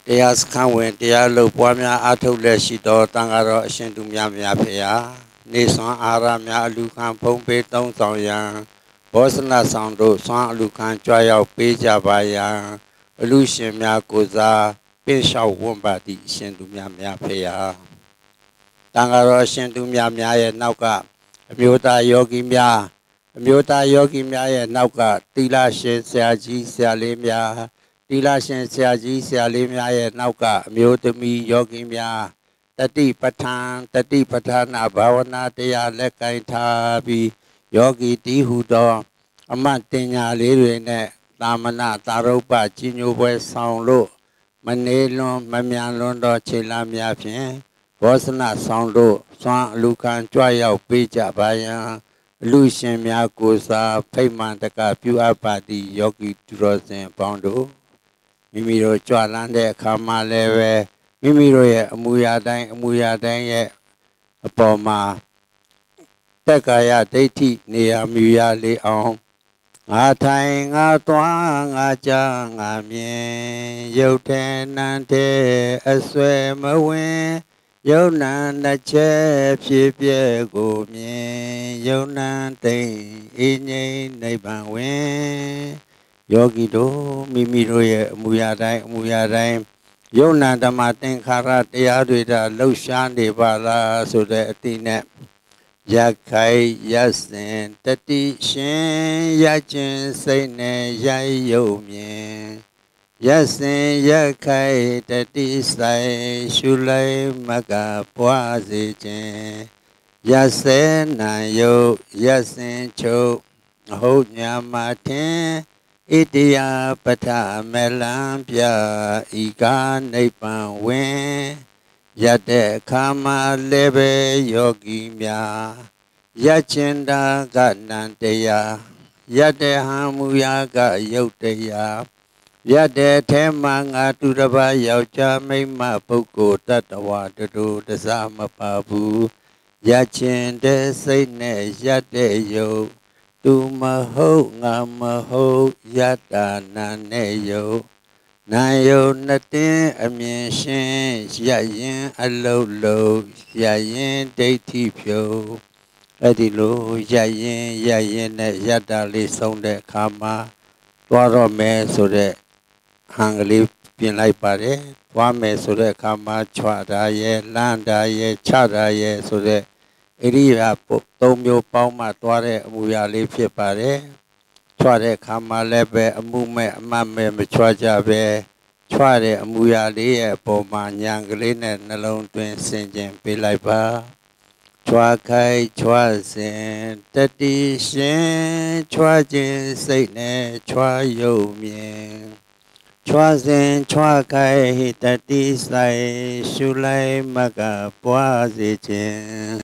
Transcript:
တရားစခန်းဝင်တရားလုပ်ပွားများအားထုတ်လက်ရှိသောတန်ဃာတော်အရှင်သူများဖေယနေဆွမ်းအာရများအလူခံဖုံးပေးသုံးဆောင်ရန်ဘောဇနဆောင်တို့ဆွမ်းအလူခံကြွားရောက်ပေးကြပါရန်အလူရှင်များကိုစားပင့်လျှောက်ဝန်းပါသည့်အရှင်သူများဖေယတန်ဃာတော်အရှင်သူများရဲ့နောက်ကအမျိုးသားယောဂီများရဲ့နောက်ကသီလရှင်ဆရာကြီးဆရာလေးများသီလရှင်ဆရာကြီးဆရာလေးများရဲ့နောက်ကအမျိုးသမီးယောဂီများတတိပဋ္ဌာန်ဘာဝနာတရားလက်ကင်ထားပြီးယောဂီတီးဟူသောအမတ်တင်ညာလေးတွေနဲ့သာမဏသာရုပ္ပကြီးညိုပွဲဆောင်လို့မနေလွန်မမြန်လွန်သောခြေလမ်းများဖြင့်ဘောဇနဆောင်တို့စွမ်းအလူခံကြွရောက်ပေးကြပါရန်လူရှင်များကိုစားဖိတ်မှန်တကပြုအပ်ပါသည့်ယောဂီသူတော်စင်ပေါင်းတို့မိမိတို့ကြွလန်းတဲ့အခါမှာလည်းပဲမိမိတို့ရဲ့အမူအရာတိုင်းရဲ့အပေါ်မှာတက်ကာယဒိဋ္ဌိနေရာမြူရလေးအောင်ငါထိုင်ငါသွားငါကြားငါမြင်ရုပ်ထဲနံတဲ့အဆွဲမဝင်ယုံနာတစ်ချက်ဖြစ်ပြဲကိုမြင်ယုံနာသိအင်းငိမ့်နိဗ္ဗာန်ဝင်ယောဂီတို့မိမိတို့ရဲ့အမူအရာတိုင်းယုံနာဓမ္မသင်္ခါရတရားတွေဒါလှုပ်ရှားနေပါလားဆိုတဲ့အတိနဲ့ရခိုင်ရစဉ်တတိရှင်ရခြင်းစိတ်နဲ့ရယုံမြင်ရစဉ်ရခိုင်တတိဆိုင်ရှုလိုက်မကပွားစေခြင်းရစေနာယုတ်ရစဉ်ချုပ်အဟုတ်ညာမထင်ဣတိယပဋ္ဌမလံပြဤကာနိဗ္ဗာန်ဝင်ရတဲ့အခါမှာလည်းပဲယောဂီများရခြင်းတာကနန္တရားရတဲ့ဟံမူရာကယုတ်တရားရတဲ့ထဲမှာငါသူတစ်ပါးယောက်ျားမိန်းမပုဂ္ဂိုလ်တ attva တူတစားမပါဘူးရခြင်းတဲ့စိတ်နဲ့ရတဲ့ယုတ်သူမဟုတ်ငါမဟုတ်ယတ္တနာနဲ့ယုတ်နာယုတ်နှစ်တင်းအမြင်ရှင်းရရင်အလုံးလုံးရရင်ဒိဋ္ဌိဖြုတ်အဲ့ဒီလိုရရင်နဲ့ယတ္တလေးဆုံးတဲ့အခါမှာသွားတော့မယ်ဆိုတဲ့ဟန်ကလေးပြင်လိုက်ပါတယ်သွားမယ်ဆိုတဲ့အခါမှာခြွတာရဲ့လမ်းတာရဲ့ခြတာရဲ့ဆိုတဲ့ဣရိယာပုသုံးမျိုးပေါင်းမှသွားတဲ့အမူအရာလေးဖြစ်ပါတယ်ခြွတဲ့အခါမှာလည်းပဲအမှုမဲ့အမှတ်မဲ့မခြွကြပဲခြွတဲ့အမူအရာလေးရဲ့အပေါ်မှာဉာဏ်ကလေးနဲ့နှလုံးသွင်းဆင်ခြင်ပေးလိုက်ပါခြွခိုက်ခြွစဉ်တတိရှင်ခြွခြင်းစိတ်နဲ့ခြွယုံမြင်ခြွစဉ်ခြွခိုက်တတိဆိုင်ရှုလိုက်မကပွားစေခြင်း